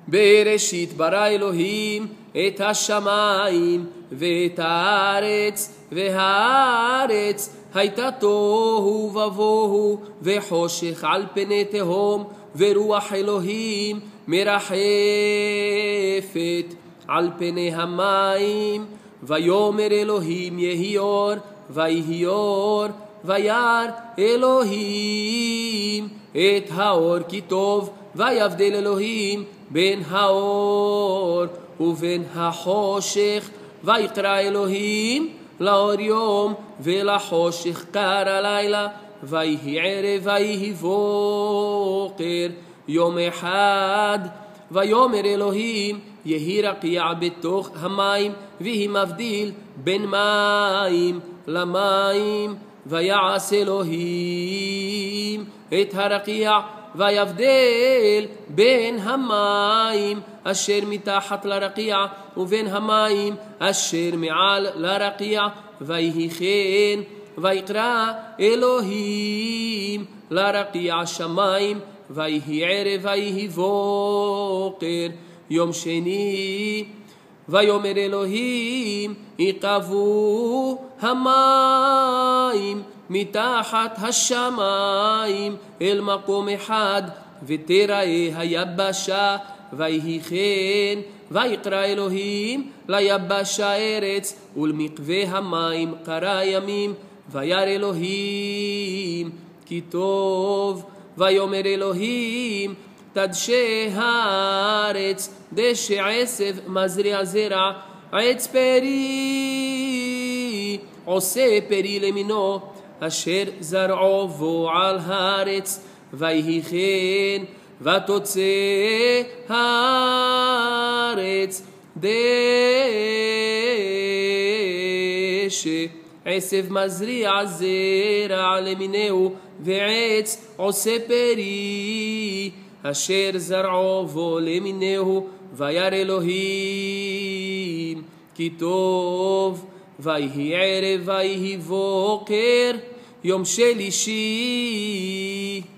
בראשית ברא אלוהים את השמיים ואת הארץ, והארץ הייתה תוהו ובוהו וחושך על פני תהום, ורוח אלוהים מרחפת על פני המים. ויאמר אלוהים יהי אור, ויהי אור. וירא אלוהים את האור כי טוב, ויבדל אלוהים בין האור ובין החושך. ויקרא אלוהים לאור יום ולחושך קרא לילה, ויהי ערב ויהי בוקר יום אחד. ויאמר אלוהים יהי רקיע בתוך המים, ויהי מבדיל בין מים למים. ויעש אלוהים את הרקיע ויבדל בין המים אשר מתחת לרקיע ובין המים אשר מעל לרקיע, ויהי כן. ויקרא אלוהים לרקיע שמיים, ויהי ערב ויהי בוקר יום שני. ויאמר אלוהים יקבעו המים מתחת השמיים אל מקום אחד, ותראה היבשה, ויהי כן. ויקרא אלוהים ליבשה ארץ, ולמקווה המים קרא ימים. וירא אלוהים כי טוב. ויאמר אלוהים תדשא הארץ דשא עשב מזריע זרע, עץ פרי עושה פרי למינו, אשר זרעו בו על הארץ. ויהי כן. ותוצא הארץ דשא עשב מזריע זרע למינו, ועץ עושה פרי אשר זרעו בו למינו. וירא אלוהים כי טוב. ויהי ערב ויהי בוקר יום שלישי.